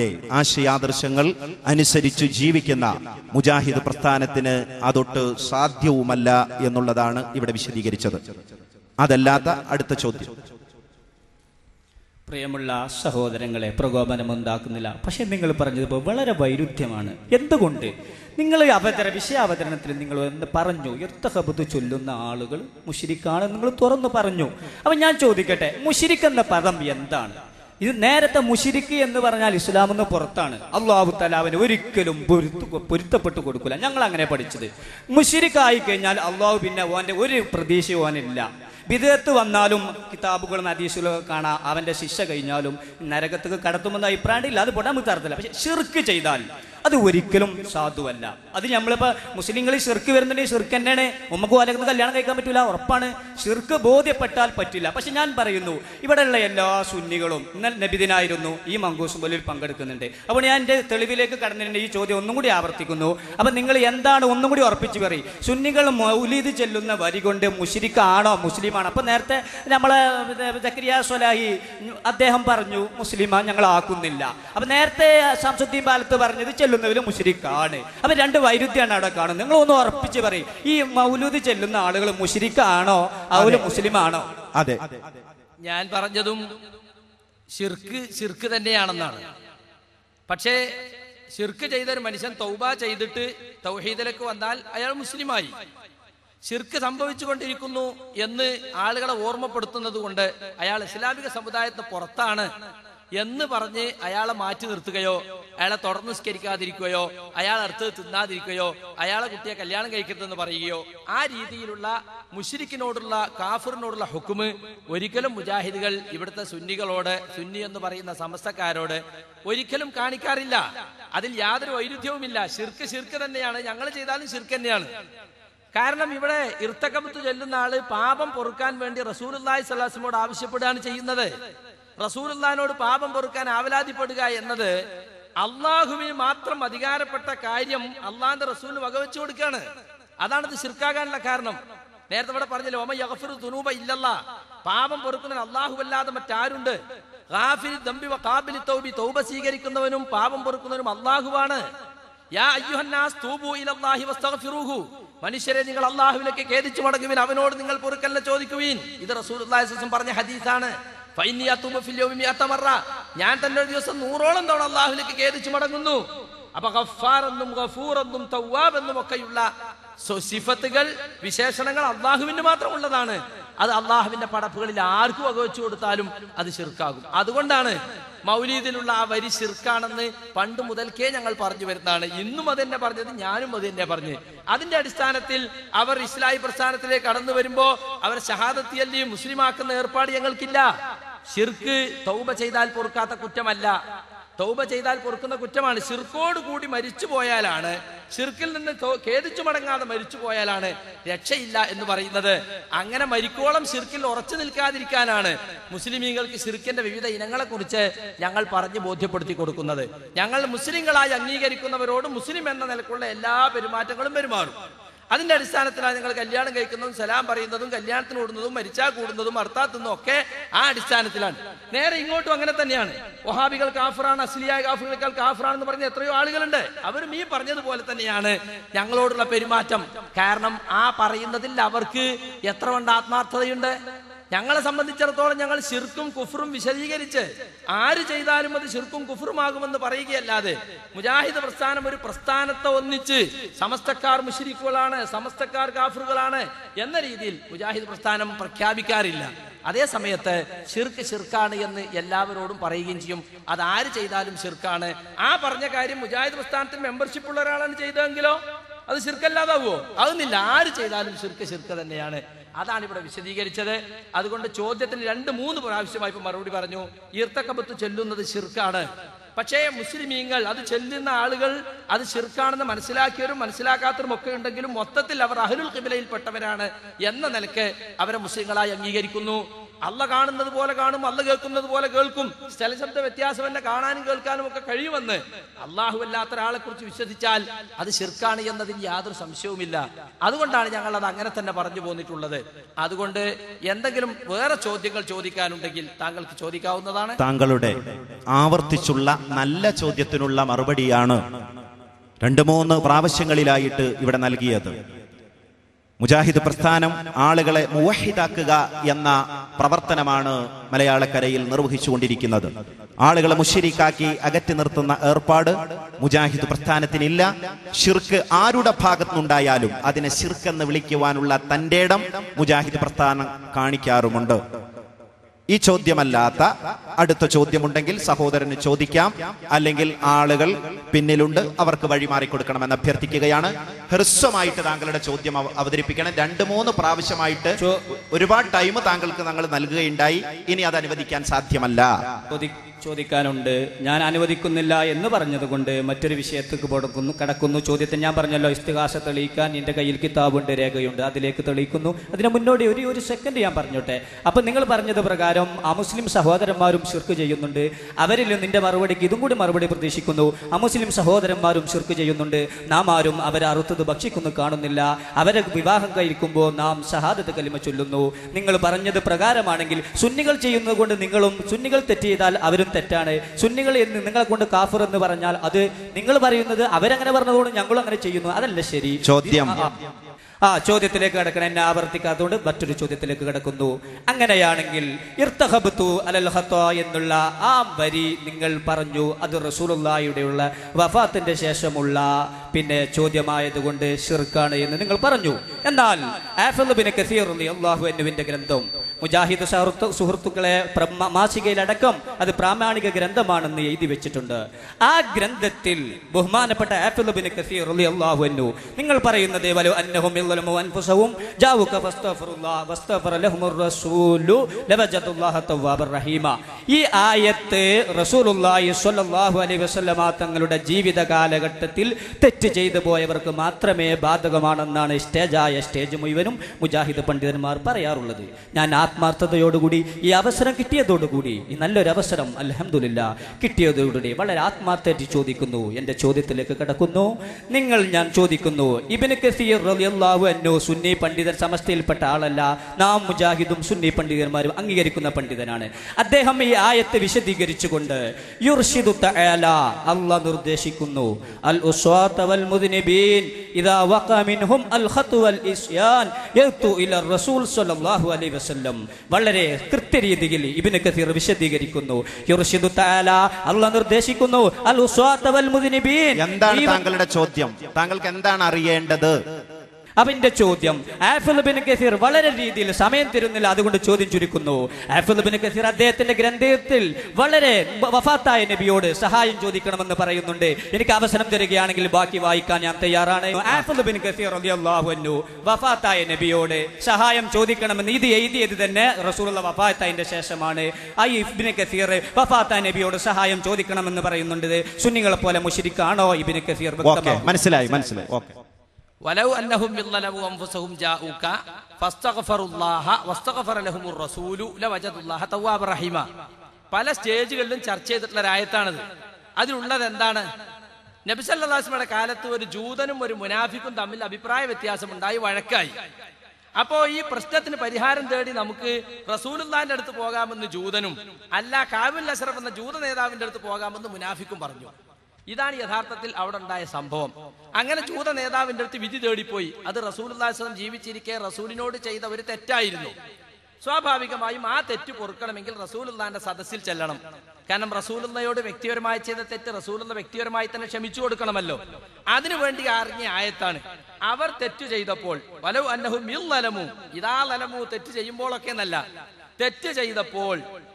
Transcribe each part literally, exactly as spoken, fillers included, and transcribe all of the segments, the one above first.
മഹാന്മാരുടെ ആശയാദർശങ്ങൾ അനുസരിച്ച് ജീവിക്കുന്ന മുജാഹിദ് പ്രസ്ഥാനത്തിന് അതൊട്ട് സാധ്യവുമല്ല എന്നുള്ളതാണ് ഇവിടെ വിശദീകരിച്ചത്. അതല്ലാത്ത അടുത്ത ചോദ്യം. പ്രിയമുള്ള സഹോദരങ്ങളെ, പ്രകോപനമുണ്ടാക്കുന്നില്ല. പക്ഷെ നിങ്ങൾ പറഞ്ഞതിപ്പോൾ വളരെ വൈരുദ്ധ്യമാണ്. എന്തുകൊണ്ട്? നിങ്ങൾ അവതര വിഷയ അവതരണത്തിൽ നിങ്ങൾ എന്ന് പറഞ്ഞു ഇർത്തഖബത്ത് ചൊല്ലുന്ന ആളുകൾ മുശ്രിക്കാണ് നിങ്ങൾ തുറന്നു പറഞ്ഞു. അപ്പം ഞാൻ ചോദിക്കട്ടെ, മുശ്രിക്ക് എന്ന പദം എന്താണ്? ഇത് നേരത്തെ മുശ്രിക്ക് എന്ന് പറഞ്ഞാൽ ഇസ്ലാമിൽ നിന്ന് പുറത്താണ്. അല്ലാഹു തആല അവന് ഒരിക്കലും പൊരുത്തു പൊരുത്തപ്പെട്ടു കൊടുക്കില്ല. ഞങ്ങൾ അങ്ങനെ പഠിച്ചത്. മുശ്രിക്കായി കഴിഞ്ഞാൽ അള്ളാഹു പിന്നെ ഓൻ്റെ ഒരു പ്രതീക്ഷയും ഓനില്ല. വിദേഹത്ത് വന്നാലും കിതാബുകളും ഹദീസുകളും കാണാം, അവൻ്റെ ശിക്ഷ കഴിഞ്ഞാലും നരകത്തേക്ക് കടത്തുമെന്ന അഭിപ്രായമില്ല. അത് പൊടാൻ നമുക്ക് തരത്തില്ല. പക്ഷെ ഷിർക്ക് ചെയ്താൽ അത് ഒരിക്കലും സാധുവല്ല. അത് നമ്മളിപ്പോൾ മുസ്ലിങ്ങളിൽ ഷിർക്ക് വരുന്നുണ്ടെങ്കിൽ ഷിർക്ക് തന്നെയാണ്. നമുക്ക് ഓലക്കുന്ന കല്യാണം കഴിക്കാൻ പറ്റില്ല, ഉറപ്പാണ്. ഷിർക്ക് ബോധ്യപ്പെട്ടാൽ പറ്റില്ല. പക്ഷെ ഞാൻ പറയുന്നു, ഇവിടെയുള്ള എല്ലാ സുന്നികളും ഇന്നലെ നബിദിനായിരുന്നു ഈ മങ്കൂസ് പോലിൽ പങ്കെടുക്കുന്നുണ്ട്. അപ്പോൾ ഞാൻ എൻ്റെ തെളിവിലേക്ക് കടന്നിട്ടുണ്ട്. ഈ ചോദ്യം ഒന്നും കൂടി ആവർത്തിക്കുന്നു. അപ്പം നിങ്ങൾ എന്താണ് ഒന്നും കൂടി ഉറപ്പിച്ച് പറയും. സുന്നികൾ മൗലീദ് ചെല്ലുന്ന വരി കൊണ്ട് മുശ്രിക്കാണോ മുസ്ലിമാണ്? അപ്പം നേരത്തെ നമ്മളെ സക്കരിയ സ്വലാഹി അദ്ദേഹം പറഞ്ഞു മുസ്ലിമാ ഞങ്ങൾ ആക്കുന്നില്ല. അപ്പം നേരത്തെ ശംസുദ്ദീൻ പാലത്ത് പറഞ്ഞത് ചെല്ലുന്നവരും മുശ്രിക്കാണ്. അപ്പം രണ്ട് വൈരുദ്ധ്യമാണ് അവിടെ കാണുന്നത്. നിങ്ങൾ ഒന്ന് ഉറപ്പിച്ച് പറയും, ഈ മൗലൂദ് ചെല്ലുന്ന ആളുകൾ മുശ്രിക്കാണോ അവര് മുസ്ലിമാണോ? അതെ, ഞാൻ പറഞ്ഞതും ശിർക്ക് ശിർക്ക് തന്നെയാണെന്നാണ്. പക്ഷേ ശിർക്ക് ചെയ്തൊരു മനുഷ്യൻ തൗബ ചെയ്തിട്ട് തൗഹീദിലേക്ക് വന്നാൽ അയാൾ മുസ്ലിമായി. ശിർക്ക് സംഭവിച്ചു കൊണ്ടിരിക്കുന്നു എന്ന് ആളുകളെ ഓർമ്മപ്പെടുത്തുന്നത് കൊണ്ട് അയാൾ ഇസ്ലാമിക സമുദായത്തിന് പുറത്താണ് എന്ന് പറഞ്ഞ് അയാളെ മാറ്റി നിർത്തുകയോ അയാളെ തുടർന്ന് നിസ്കരിക്കാതിരിക്കുകയോ അയാൾ അടുത്ത് തിന്നാതിരിക്കുകയോ അയാളെ കുട്ടിയെ കല്യാണം കഴിക്കരുതെന്ന് പറയുകയോ ആ രീതിയിലുള്ള മുശ്രിക്കിനോടുള്ള കാഫിറിനോടുള്ള ഹുക്കുമ് ഒരിക്കലും മുജാഹിദുകൾ ഇവിടുത്തെ സുന്നികളോട്, സുന്നി എന്ന് പറയുന്ന സമസ്തക്കാരോട് ഒരിക്കലും കാണിക്കാറില്ല. അതിൽ യാതൊരു വൈരുദ്ധ്യവുമില്ല. ശിർക്ക് ശിർക്ക് തന്നെയാണ്. ഞങ്ങൾ ചെയ്താലും ശിർക്ക് തന്നെയാണ്. കാരണം ഇവിടെ ഇർത്തഖബത്ത് ചൊല്ലുന്ന ആള് പാപം പൊറുക്കാൻ വേണ്ടി റസൂലുള്ളാഹി സ്വല്ലല്ലാഹു അലൈഹി വസല്ലമയോട് ആവശ്യപ്പെടുകയാണ് ചെയ്യുന്നത്. റസൂലുള്ളാഹിനോട് പാപം പൊറുക്കാൻ ആവലാതിപ്പെടുക എന്നത് അള്ളാഹുവിന് മാത്രം അധികാരപ്പെട്ട കാര്യം അള്ളാഹിന്റെ റസൂലിന് വകവെച്ചു കൊടുക്കുകയാണ്. അതാണത് ശിർക്കാകാനുള്ള കാരണം. നേരത്തെ ഇവിടെ പറഞ്ഞല്ലോ, ഒമ യഗ്ഫിറു ദുനൂബ ഇല്ലല്ലാഹ്, പാപം പൊറുക്കുന്നവൻ അള്ളാഹു അല്ലാതെ മറ്റാരുണ്ട്? ഗാഫിരി ദംബി വ ഖാബിലി തൗബി, തൗബ സ്വീകരിക്കുന്നവനും പാപം പൊറുക്കുന്നവനും അള്ളാഹുവാണ്. യാ അയ്യുഹന്നാസ് തൂബു ഇലല്ലാഹി വസ്തഗ്ഫിറൂഹു, മനുഷ്യരെ നിങ്ങൾ അള്ളാഹുവിലേക്ക് ഖേദിച്ചു മടങ്ങുവിൻ, അവനോട് നിങ്ങൾ പൊറുക്കലിനെ ചോദിക്കുവിൻ. ഇത് റസൂലുള്ളാഹി സ്വല്ലല്ലാഹു അലൈഹി വസല്ലം പറഞ്ഞ ഹദീസാണ്. ഫഇന്നി അതൂബു ഫിൽ യൗമി മിഅത മറ, ഞാൻ തന്നെ ഒരു ദിവസം നൂറോളം തവണ അള്ളാഹുവിലേക്ക് ഖേദിച്ചു മടങ്ങുന്നു. അപ്പൊ ഗഫാറെന്നും ഗഫൂറെന്നും തവ്വാബെന്നും ഒക്കെയുള്ള സിഫത്തുകൾ, വിശേഷണങ്ങൾ അള്ളാഹുവിന് മാത്രമുള്ളതാണ്. അത് അള്ളാഹുവിന്റെ പടപ്പുകളിൽ ആർക്കും വകവെച്ചു കൊടുത്താലും അത് ശിർക്കാകും. അതുകൊണ്ടാണ് മൗലീദിലുള്ള ആ വരി ശിർക്കാണെന്ന് പണ്ട് മുതൽക്കേ ഞങ്ങൾ പറഞ്ഞു വരുന്നതാണ്. ഇന്നും അത് തന്നെ പറഞ്ഞത്, ഞാനും അത് തന്നെ പറഞ്ഞു. അതിന്റെ അടിസ്ഥാനത്തിൽ അവർ ഇസ്ലാഹി പ്രസ്ഥാനത്തിലേക്ക് കടന്നു വരുമ്പോ അവർ ഷഹാദത്തിയല്ലി മുസ്ലിമാക്കുന്ന ഏർപ്പാട് ഞങ്ങൾക്കില്ല. ശിർക്ക് തൗബ ചെയ്താൽ പൊറുക്കാത്ത കുറ്റമല്ല, തൗബ ചെയ്താൽ പൊറുക്കുന്ന കുറ്റമാണ്. ശിർക്കോട് കൂടി മരിച്ചു പോയാലാണ്, ശിർക്കിൽ നിന്ന് ഖേദിച്ചു മടങ്ങാതെ മരിച്ചു പോയാലാണ് രക്ഷയില്ല എന്ന് പറയുന്നത്. അങ്ങനെ മരിക്കോളം ശിർക്കിൽ ഉറച്ചു നിൽക്കാതിരിക്കാനാണ് മുസ്ലിമീങ്ങൾക്ക് ശിർക്കിന്റെ വിവിധ ഇനങ്ങളെ കുറിച്ച് ഞങ്ങൾ പറഞ്ഞ് ബോധ്യപ്പെടുത്തി കൊടുക്കുന്നത്. ഞങ്ങൾ മുസ്ലിങ്ങളായി അംഗീകരിക്കുന്നവരോട് മുസ്ലിം എന്ന നിലക്കുള്ള എല്ലാ പെരുമാറ്റങ്ങളും പെരുമാറും. അതിന്റെ അടിസ്ഥാനത്തിലാണ് നിങ്ങൾ കല്യാണം കഴിക്കുന്നതും സലാം പറയുന്നതും കല്യാണത്തിന് കൂടുന്നതും മരിച്ചാൽ കൂടുന്നതും അർത്താത്തുന്നതും ഒക്കെ ആ അടിസ്ഥാനത്തിലാണ്. നേരെ ഇങ്ങോട്ടും അങ്ങനെ തന്നെയാണ്. വഹാബികൾ കാഫിറാണ്, അസ്ലിയായ കാഫിറുകൾ കാഫിറാണെന്ന് പറഞ്ഞ എത്രയോ ആളുകളുണ്ട്. അവരും ഈ പറഞ്ഞതുപോലെ തന്നെയാണ് ഞങ്ങളോടുള്ള പെരുമാറ്റം. കാരണം ആ പറയുന്നതിൽ അവർക്ക് എത്ര കൊണ്ട് ആത്മാർത്ഥതയുണ്ട്. ഞങ്ങളെ സംബന്ധിച്ചിടത്തോളം ഞങ്ങൾ ശിർക്കും കുഫറും വിശദീകരിച്ച് ആര് ചെയ്താലും അത് ശിർക്കും കുഫറുമാകുമെന്ന് പറയുകയല്ലാതെ മുജാഹിദ് പ്രസ്ഥാനം ഒരു പ്രസ്ഥാനത്തെ ഒന്നിച്ച് സമസ്തക്കാർ മുശ്രിക്കുകളാണ്, സമസ്തക്കാർ കാഫിറുകളാണ് എന്ന രീതിയിൽ മുജാഹിദ് പ്രസ്ഥാനം പ്രഖ്യാപിക്കാറില്ല. അതേ സമയത്ത് ശിർക്ക് ശിർക്കാണ് എന്ന് എല്ലാവരോടും പറയുകയും ചെയ്യും. അത് ആര് ചെയ്താലും ശിർക്കാണ്. ആ പറഞ്ഞ കാര്യം മുജാഹിദ് പ്രസ്ഥാനത്തിന് മെമ്പർഷിപ്പ് ഉള്ള ഒരാളാണ് ചെയ്തതെങ്കിലോ അത് ശിർക്കല്ലാതാവോ? ആകുന്നില്ല. ആര് ചെയ്താലും ശിർക്ക് ശിർക്ക് തന്നെയാണ്. അതാണ് ഇവിടെ വിശദീകരിച്ചത്. അതുകൊണ്ട് ചോദ്യത്തിന് രണ്ട് മൂന്ന് പ്രാവശ്യമായി ഇപ്പൊ മറുപടി പറഞ്ഞു. ഇർത്തഖബത്ത് ചെല്ലുന്നത് ശിർക്കാണ്. പക്ഷേ മുസ്ലിമീങ്ങൾ അത് ചെല്ലുന്ന ആളുകൾ അത് ശിർക്കാണെന്ന് മനസ്സിലാക്കിയവരും മനസ്സിലാക്കാത്തവരും ഒക്കെ ഉണ്ടെങ്കിലും മൊത്തത്തിൽ അവർ അഹ്ലുൽ ഖിബ്ലയിൽപ്പെട്ടവരാണ് എന്ന നിലക്ക് അവരെ മുസ്ലിങ്ങളായി അംഗീകരിക്കുന്നു. അള്ള കാണുന്നത് പോലെ കാണും, അള്ള കേൾക്കുന്നത് പോലെ കേൾക്കും, സ്ഥലശബ്ദ വ്യത്യാസമല്ല, കാണാനും കേൾക്കാനും ഒക്കെ കഴിയുമെന്ന് അള്ളാഹു അല്ലാത്ത ഒരാളെ കുറിച്ച് വിശ്വസിച്ചാൽ അത് ശിർക്കാണ് എന്നതിന് യാതൊരു സംശയവുമില്ല. അതുകൊണ്ടാണ് ഞങ്ങൾ അത് അങ്ങനെ തന്നെ പറഞ്ഞു പോന്നിട്ടുള്ളത്. അതുകൊണ്ട് എന്തെങ്കിലും വേറെ ചോദ്യങ്ങൾ ചോദിക്കാനുണ്ടെങ്കിൽ താങ്കൾക്ക് ചോദിക്കാവുന്നതാണ്. താങ്കളുടെ ആവർത്തിച്ചുള്ള നല്ല ചോദ്യത്തിനുള്ള മറുപടിയാണ് രണ്ടു മൂന്ന് പ്രാവശ്യങ്ങളിലായിട്ട് ഇവിടെ നൽകിയത്. മുജാഹിദ് പ്രസ്ഥാനം ആളുകളെ മുവഹിദാക്കുക എന്ന പ്രവർത്തനമാണ് മലയാളക്കരയിൽ നിർവഹിച്ചുകൊണ്ടിരിക്കുന്നത്. ആളുകളെ മുശ്രിക്കാക്കി അകറ്റി നിർത്തുന്ന ഏർപ്പാട് മുജാഹിദ് പ്രസ്ഥാനത്തിനില്ല. ശിർക്ക് ആരുടെ ഭാഗത്തുനിന്നുണ്ടായാലും അതിനെ ശിർക്ക് എന്ന് വിളിക്കുവാനുള്ള തന്റെ ഇടം മുജാഹിദ് പ്രസ്ഥാനം കാണിക്കാറുമുണ്ട്. ഈ ചോദ്യമല്ലാത്ത അടുത്ത ചോദ്യമുണ്ടെങ്കിൽ സഹോദരന് ചോദിക്കാം, അല്ലെങ്കിൽ ആളുകൾ പിന്നിലുണ്ട്, അവർക്ക് വഴിമാറി കൊടുക്കണമെന്ന് അഭ്യർത്ഥിക്കുകയാണ്. ഹ്രസ്വമായിട്ട് താങ്കളുടെ ചോദ്യം അവതരിപ്പിക്കണം. രണ്ട് മൂന്ന് പ്രാവശ്യമായിട്ട് ഒരുപാട് ടൈം താങ്കൾക്ക് ഞങ്ങൾ നൽകുകയുണ്ടായി. ഇനി അത് അനുവദിക്കാൻ സാധ്യമല്ല. ചോദിക്കാനുണ്ട്, ഞാൻ അനുവദിക്കുന്നില്ല എന്ന് പറഞ്ഞതുകൊണ്ട് മറ്റൊരു വിഷയത്തേക്ക് കൊടുക്കുന്നു കടക്കുന്നു. ചോദ്യത്തിന് ഞാൻ പറഞ്ഞല്ലോ, ഇസ്തിഗാസ തെളിയിക്കാൻ എൻ്റെ കയ്യിൽ കിതാബുണ്ട്, രേഖയുണ്ട്, അതിലേക്ക് തെളിയിക്കുന്നു. അതിന് മുന്നോടി ഒരു ഒരു സെക്കൻഡ് ഞാൻ പറഞ്ഞോട്ടെ. അപ്പം നിങ്ങൾ പറഞ്ഞത് പ്രകാരം അമുസ്ലിം സഹോദരന്മാരും ശിർക്ക് ചെയ്യുന്നുണ്ട്, അവരിൽ നിന്റെ മറുപടിക്ക് ഇതും കൂടി മറുപടി പ്രതീക്ഷിക്കുന്നു. അമുസ്ലിം സഹോദരന്മാരും ശിർക്ക് ചെയ്യുന്നുണ്ട്, നാം ആരും അവരെ അറുത്തത് ഭക്ഷിക്കുന്നു കാണുന്നില്ല, അവരെ വിവാഹം കഴിക്കുമ്പോൾ നാം ഷഹാദത്ത് കലിമ ചൊല്ലുന്നു. നിങ്ങൾ പറഞ്ഞത് പ്രകാരമാണെങ്കിൽ സുന്നികൾ ചെയ്യുന്നത് കൊണ്ട് നിങ്ങളും, സുന്നികൾ തെറ്റ് ചെയ്താൽ അവരും തെറ്റാണ്, സുന്നികൾ എന്ന് നിങ്ങളെ കൊണ്ട് കാഫിർ എന്ന് പറഞ്ഞാൽ അത് നിങ്ങൾ പറയുന്നത് അവരങ്ങനെ പറഞ്ഞതുകൊണ്ട് ഞങ്ങളും അങ്ങനെ ചെയ്യുന്നു, അതല്ല ശരി. ചോദ്യം ആ ചോദ്യത്തിലേക്ക് കിടക്കണം, എന്നെ ആവർത്തിക്കാത്തതുകൊണ്ട് മറ്റൊരു ചോദ്യത്തിലേക്ക് കിടക്കുന്നു. അങ്ങനെയാണെങ്കിൽ ഇർതഹബ്തു അലൽ ഖത്താ എന്നുള്ള ആ വരി നിങ്ങൾ പറഞ്ഞു, അത് റസൂലുള്ളാഹിയുടെയുള്ള വഫാത്തിന്റെ ശേഷമുള്ള പിന്നെ ചോദ്യമായതുകൊണ്ട് ശിർക്കാണ് എന്ന് നിങ്ങൾ പറഞ്ഞു. എന്നാൽ ആഫിദ് ബിൻ കസീർ റളിയല്ലാഹു അൻഹുവിന്റെ ഗ്രന്ഥം മുജാഹിദ് സുഹൃത്തുക്കളെ മാസികയിലടക്കം അത് പ്രാമാണിക ഗ്രന്ഥമാണെന്ന് എഴുതി വെച്ചിട്ടുണ്ട്. ആ ഗ്രന്ഥത്തിൽ ബഹുമാനപ്പെട്ട ആഫിദ് ബിൻ കസീർ റളിയല്ലാഹു അൻഹു നിങ്ങൾ പറയുന്നത് വലു അന്നഹും യളമു അൻഫുസഹും ജാവുക ഫസ്തഗ്ഫിറുല്ലാഹ വസ്തഗ്ഫറ ലഹുർ റസൂലു ലവജദുല്ലാഹ തവ്വാബർ റഹീമ. ഈ ആയത്ത് റസൂലുള്ളാഹി സ്വല്ലല്ലാഹു അലൈഹി വസല്ലമ തങ്ങളുടെ ജീവിത കാലഘട്ടത്തിൽ തെറ്റ് ചെയ്തു പോയവർക്ക് മാത്രമേ ബാധകമാണെന്നാണ് സ്റ്റേജായ സ്റ്റേജ് മുഴുവനും മുജാഹിദ് പണ്ഡിതന്മാർ പറയാറുള്ളത്. ഞാൻ ആത്മാർത്ഥതയോടുകൂടി ഈ അവസരം കിട്ടിയതോടുകൂടി, ഈ നല്ലൊരു അവസരം അൽഹംദുലില്ലാ കിട്ടിയതോടുകൂടി വളരെ ആത്മാർത്ഥമായിട്ട് ചോദിക്കുന്നു. എൻ്റെ ചോദ്യത്തിലേക്ക് കിടക്കുന്നു. നിങ്ങൾ ഞാൻ ചോദിക്കുന്നു, ഇബ്നു കസീർ റളിയല്ലാഹു അൻഹു സുന്നി പണ്ഡിതൻ സമസ്തയിൽപ്പെട്ട ആളല്ല, നാം മുജാഹിദും സുന്നി പണ്ഡിതന്മാരും അംഗീകരിക്കുന്ന പണ്ഡിതനാണ്. അദ്ദേഹം ഈ ആയത്ത് വിശദീകരിച്ചുകൊണ്ട് യുർഷിദു തആല അല്ലാഹ് നിർദ്ദേശിക്കുന്നു, അൽ ഉസ്വാത വൽ മുദ്നിബീൻ ഇദാ വഖഅ മിൻഹും അൽ ഖത്വ വൽ ഇസ്യാൻ യഅതു ഇല റസൂൽ സ്വല്ലല്ലാഹു അലൈഹി വസല്ലം. വളരെ കൃത്യരീതിയിൽ ഇബ്നു കസീർ വിശദീകരിക്കുന്നു. യുർഷിദു തആല അല്ലാഹ് നിർദ്ദേശിക്കുന്നു അൽ ഉസ്വാത വൽ മുദ്നിബീൻ. എന്താണ് താങ്കളുടെ ചോദ്യം? താങ്കൾക്ക് എന്താണ് അറിയേണ്ടത്? അവന്റെ ചോദ്യം ആഫിദ് ബിൻ കസീർ വളരെ രീതിയിൽ സമയം തരുന്നില്ല, അതുകൊണ്ട് ചോദ്യം ചുരുക്കുന്നു. ആഫിദ് ബിൻ കസീർ അദ്ദേഹത്തിന്റെ ഗ്രന്ഥത്തിൽ വളരെ വഫാത്തായ നബിയോട് സഹായം ചോദിക്കണമെന്ന് പറയുന്നുണ്ട്. എനിക്ക് അവസരം തരികയാണെങ്കിൽ ബാക്കി വായിക്കാൻ ഞാൻ തയ്യാറാണ്. ആഫിദ് ബിൻ കസീർ റളിയല്ലാഹു അൻഹു വഫാത്തായ നബിയോട് സഹായം ചോദിക്കണമെന്ന് ഇത് എഴുതിയത് തന്നെ റസൂലുള്ള വഫാത്തായതിന്റെ ശേഷമാണ്. ആ ഇബ്നു കസീർ വഫാത്തായ നബിയോട് സഹായം ചോദിക്കണമെന്ന് പറയുന്നുണ്ട്. സുന്നികളെ പോലെ മുശ്രിക്കാണോ ഇബ്നു കസീർ? മനസ്സിലായി മനസ്സിലായി ഓക്കെ. വലൗ അന്നഹും യളമു അൻഫുസഹും ജാഊക ഫസ്തഗ്ഫറുല്ലാഹ വസ്തഗ്ഫറ ലഹുമുർ റസൂലു ലവജദുല്ലാഹ തവ്വാബർ റഹീമ. പല സ്റ്റേജുകളിലും ചർച്ച ചെയ്തിട്ടുള്ള ആയത്താണത്. അതിലുള്ളത് എന്താണ്? നബി സല്ലല്ലാഹു അലൈഹി വസല്ലമയുടെ കാലത്ത് ഒരു ജൂതനും ഒരു മുനാഫിക്കും തമ്മിൽ അഭിപ്രായ വ്യത്യാസമുണ്ടായി, വഴക്കായി. അപ്പോ ഈ പ്രശ്നത്തിന് പരിഹാരം തേടി നമുക്ക് റസൂലുള്ളാഹിന്റെ അടുത്ത് പോകാമെന്ന് ജൂതനും, അല്ല കാബുൽ അശ്റഫ് എന്ന ജൂത നേതാവിന്റെ അടുത്ത് പോകാമെന്ന് മുനാഫിക്കും പറഞ്ഞു. ഇതാണ് യഥാർത്ഥത്തിൽ അവിടെ ഉണ്ടായ സംഭവം. അങ്ങനെ ജൂത നേതാവിന്റെ അടുത്ത് വിധി തേടിപ്പോയി. അത് റസൂലുള്ളാഹി സ്വല്ലല്ലാഹു അലൈഹി വസല്ലം ജീവിച്ചിരിക്കെ റസൂലിനോട് ചെയ്ത ഒരു തെറ്റായിരുന്നു. സ്വാഭാവികമായും ആ തെറ്റ് പൊറുക്കണമെങ്കിൽ റസൂലുള്ളാഹിന്റെ സദസ്സിൽ ചെല്ലണം. കാരണം റസൂലുള്ളാഹിയോട് വ്യക്തിപരമായി ചെയ്ത തെറ്റ് റസൂലുള്ള വ്യക്തിപരമായി തന്നെ ക്ഷമിച്ചു കൊടുക്കണമല്ലോ. അതിനുവേണ്ടി അറിഞ്ഞ ആയത്താണ്. അവർ തെറ്റ് ചെയ്തപ്പോൾ വലൗ അന്നഹും യളമു, ഇദാ ലലമു തെറ്റ് ചെയ്യുമ്പോഴൊക്കെ എന്നല്ല, തെറ്റ് ചെയ്തപ്പോൾ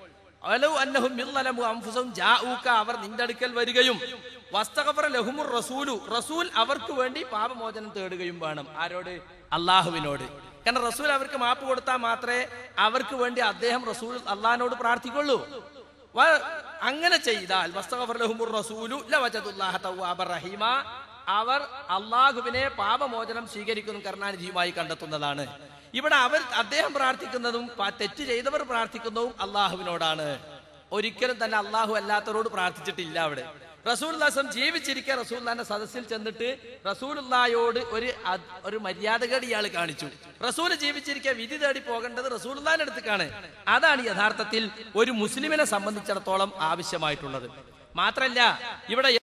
വലൗ അന്നഹും യളമു അൻഫുസഹും ജാഊക അവർ നിന്റെ അടുക്കൽ വരികയും വസ്തഗ്ഫറ ലഹുമുർ റസൂലു റസൂൽ അവർക്ക് വേണ്ടി പാപമോചനം തേടുകയും വേണം. ആരോട്? അള്ളാഹുവിനോട്. കാരണം റസൂൽ അവർക്ക് മാപ്പ് കൊടുത്താൽ മാത്രമേ അവർക്ക് വേണ്ടി അദ്ദേഹം റസൂൽ അള്ളാഹിനോട് പ്രാർത്ഥിക്കുള്ളൂ. അങ്ങനെ ചെയ്താൽ വസ്തഗ്ഫറ ലഹുമുർ റസൂലു ലവജദുല്ലാഹ തവ്വാബർ റഹീമ അവർ അള്ളാഹുവിനെ പാപമോചനം സ്വീകരിക്കുന്നു കരുണാനിധിയുമായി കണ്ടെത്തുന്നതാണ്. ഇവിടെ അവർ അദ്ദേഹം പ്രാർത്ഥിക്കുന്നതും തെറ്റ് ചെയ്തവർ പ്രാർത്ഥിക്കുന്നതും അള്ളാഹുവിനോടാണ്. ഒരിക്കലും തന്നെ അള്ളാഹു അല്ലാത്തവരോട് പ്രാർത്ഥിച്ചിട്ടില്ല. അവിടെ റസൂലുള്ളാഹി ജീവിച്ചിരിക്കെ റസൂലുള്ളാഹിന്റെ സദസ്സിൽ ചെന്നിട്ട് റസൂലുള്ളാഹിയോട് ഒരു ഒരു മര്യാദകേട് ഇയാൾ കാണിച്ചു. റസൂൽ ജീവിച്ചിരിക്കെ വിധി തേടി പോകേണ്ടത് റസൂലുള്ളാഹിന്റെ അടുത്തേക്കാണ്. അതാണ് യഥാർത്ഥത്തിൽ ഒരു മുസ്ലിമിനെ സംബന്ധിച്ചിടത്തോളം ആവശ്യമായിട്ടുള്ളത്. മാത്രല്ല ഇവിടെ